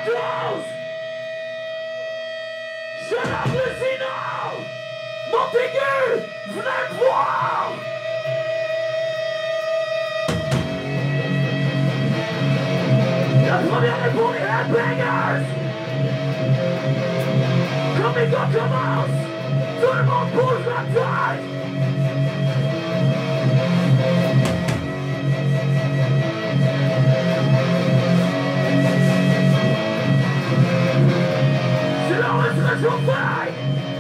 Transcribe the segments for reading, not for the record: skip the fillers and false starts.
close! Shut up, listen now! Montague! Venez voir! La première est pour les headbangers! Comme les gars commencent, tout le monde bouge la tête! C'est là où est-ce que je fais?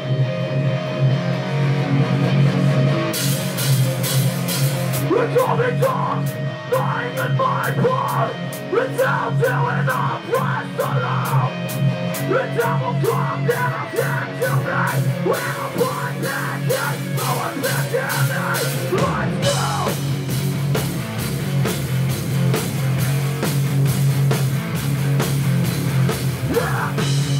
It's all been done, lying in my blood. It's all doing off Christ alone. It's all will come down again to me. When I'm blind naked, no one's picking me. Let's go! Yeah!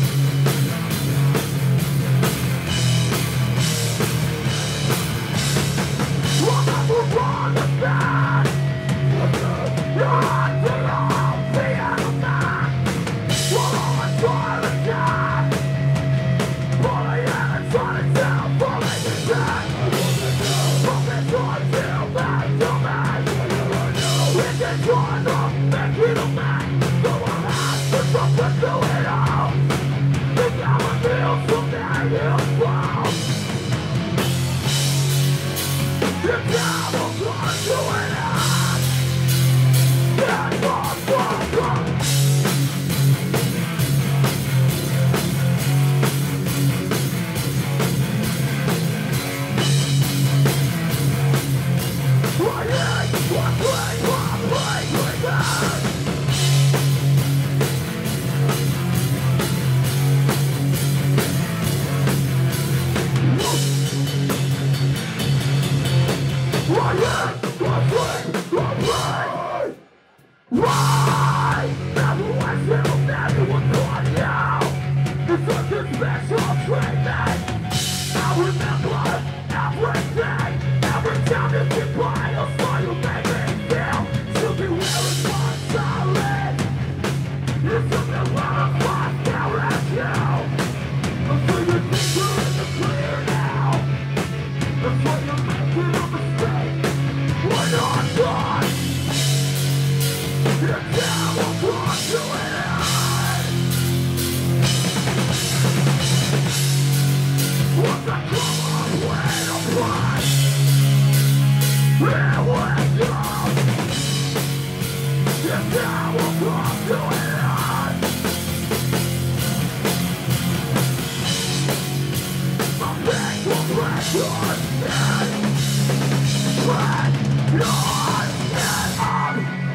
Walk up the wrong and bad. You're the old piano man. Swallow my silent cat. Bully and it's on itself, bully the cat. Focus on feel bad to me. We can try to make it a man. So I'll have to something to it all. Think I'm a real someday he'll fall. The devil comes to an end. Get more broken. I hate what play, God. Why? Everyone feels everyone's on you. It's such a special treatment. I remember everything. Every time you get by, I'll saw you make me feel. Still be wearing my solid. You took me where I'm from, now at you. I see you deeper in the clear now. That's why you're making a mistake. When I'm done. The devil brought you in. What's the common way to play? Here we go. The devil brought you in. My face will break your skin. Break your skin up.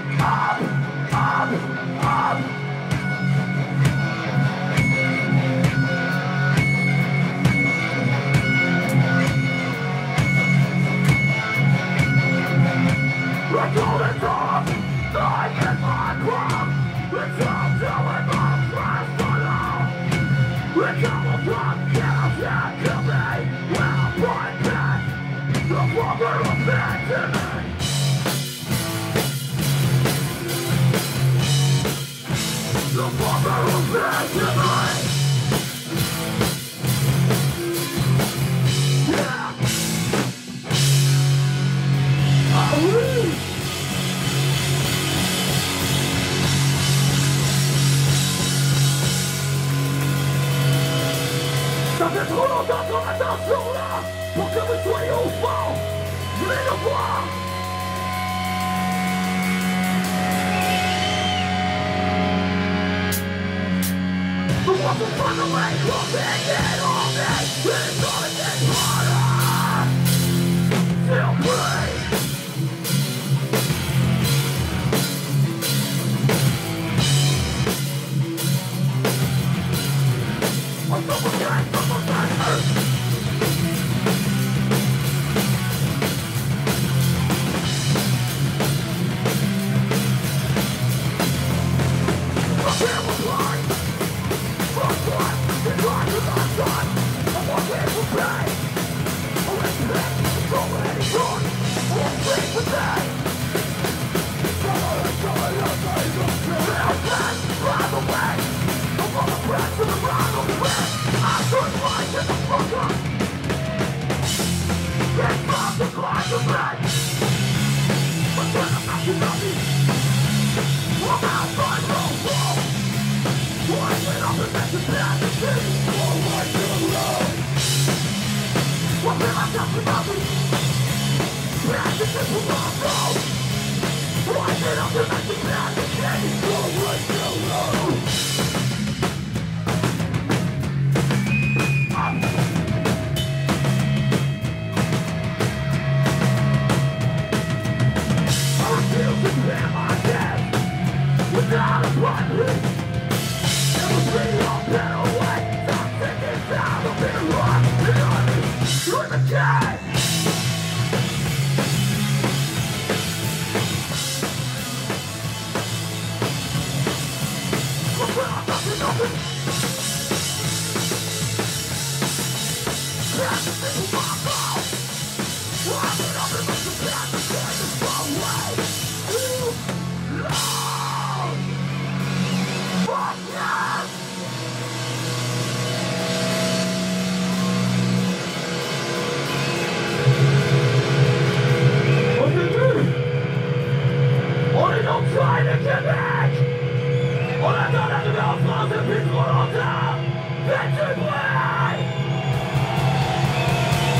We're going off, lying in my club. It's all doing my flesh alone. It's all from chaos and to me. When I'm right back, the father of man to me. The father of man to me. Yeah. Ça fait trop longtemps qu'on attend ce jour-là pour que vous soyez au fond. Venez le voir. The ones who find a way to make it all day. It's gonna get harder. Feel free. I'm so afraid, so hurt. My fear was blind. My blood is blind to my son. I'm walking for pain. I'm respect, it's already gone. I won't sleep with pain. By the way. Without a button, it would be a better way. Stop thinking down the middle of the army. You're the king. Nothing. That's the thing with my mouth. I'm nothing but the path to get this far away. You love. Fuck yes! What you do? Only don't try to get back! All I thought I could have thousand people on top! Victory play!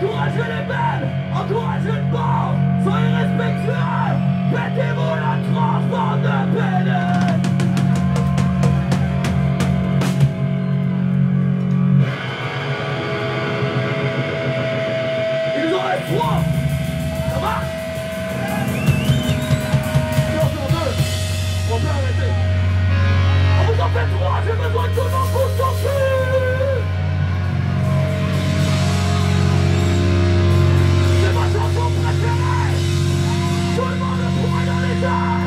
encouragez les belles, encouragez le bon, soyez respectueux, mettez-vous la tranche dans de pédales. Il nous en reste 3. Ça marche? Non, sur 2. On peut arrêter. On vous en fait 3, j'ai besoin de tout le monde pour sortir. C'est ma chanson préférée. Tout le monde le pourrait dans les airs.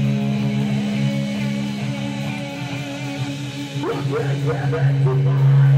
Give it to mine.